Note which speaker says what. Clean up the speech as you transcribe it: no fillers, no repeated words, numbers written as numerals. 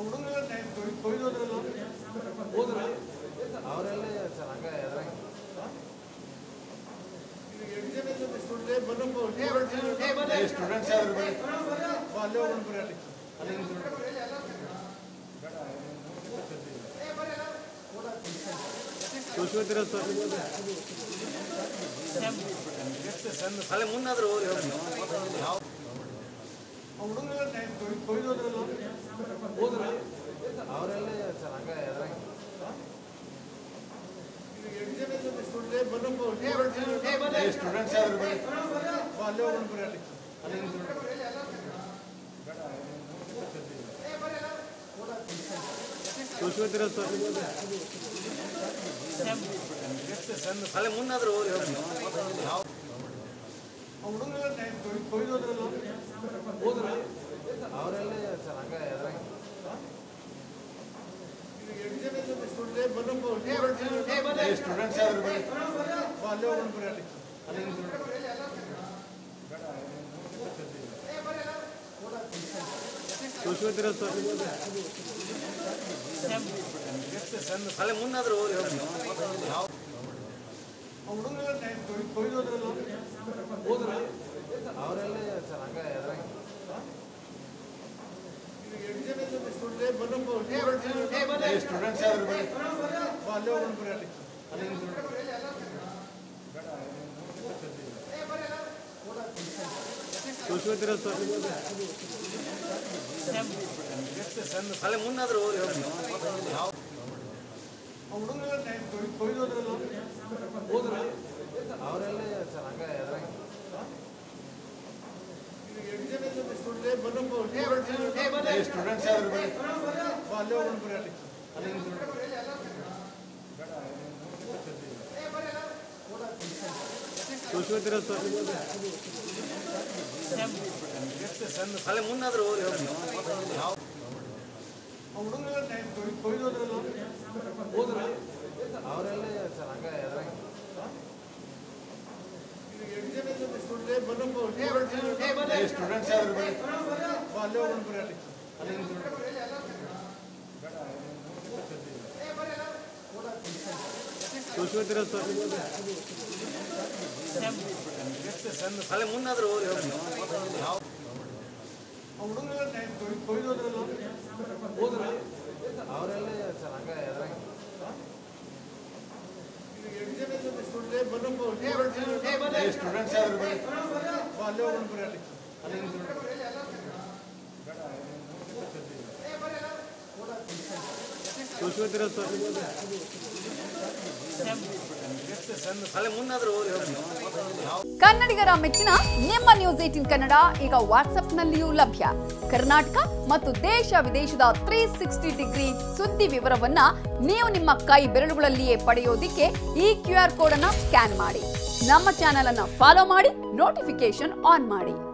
Speaker 1: ಅಲ್ಲೇ ಮುನ್ನಾದರೂ ಅವರೆಲ್ಲೇ ಸರ್ ಹಂಗ ಸ್ಟೂಡೆಂಟ್ಸ್ ಅಲ್ಲೇ ಮುನ್ನಾದರೂ ಅವರೆಲ್ಲೇ ಸರ್ ಹಂಗ ಸ್ಟೂಡೆಂಟ್ಸ್ ಅಲ್ಲೇ ಮುನ್ನಾದರೂ ಅವರೆಲ್ಲೇ ಸರ್ ಹಂಗ ಸ್ಟೂಡೆಂಟ್ಸ್ ಅಲ್ಲೇ ಮುನ್ನಾದರೂ ಅವರೆಲ್ಲೇ ಸರ್ ಹಂಗ ಸ್ಟೂಡೆಂಟ್ಸ್ ಅಲ್ಲೇ ಮುನ್ನಾದರೂ ಅವರೆಲ್ಲೇ ಸರ್ ಹಂಗ ಸ್ಟೂಡೆಂಟ್ಸ್ ಅಲ್ಲೇ ಮುನ್ನಾದರೂ ಅವರೆಲ್ಲೇ ಸರ್ ಹಂಗ ಸ್ಟೂಡೆಂಟ್ಸ್ ಅಲ್ಲೇ ಮುನ್ನಾದರೂ
Speaker 2: ಕನ್ನಡಿಗರ ಮೆಚ್ಚಿನ ನಿಮ್ಮ ನ್ಯೂಸ್ 18 ಕನ್ನಡ ಈಗ ವಾಟ್ಸ್ಆಪ್ನಲ್ಲಿಯೂ ಲಭ್ಯ. ಕರ್ನಾಟಕ ಮತ್ತು ದೇಶ ವಿದೇಶದ 360 ಡಿಗ್ರಿ ಸುದ್ದಿ ವಿವರವನ್ನ ನೀವು ನಿಮ್ಮ ಕೈ ಬೆರಳುಗಳಲ್ಲಿಯೇ ಪಡೆಯೋದಿಕ್ಕೆ ಈ QR ಕೋಡ್ ಅನ್ನು ಸ್ಕ್ಯಾನ್ ಮಾಡಿ. ನಮ್ಮ ಚಾನೆಲ್ ಅನ್ನು ಫಾಲೋ ಮಾಡಿ, ನೋಟಿಫಿಕೇಶನ್ ಆನ್ ಮಾಡಿ.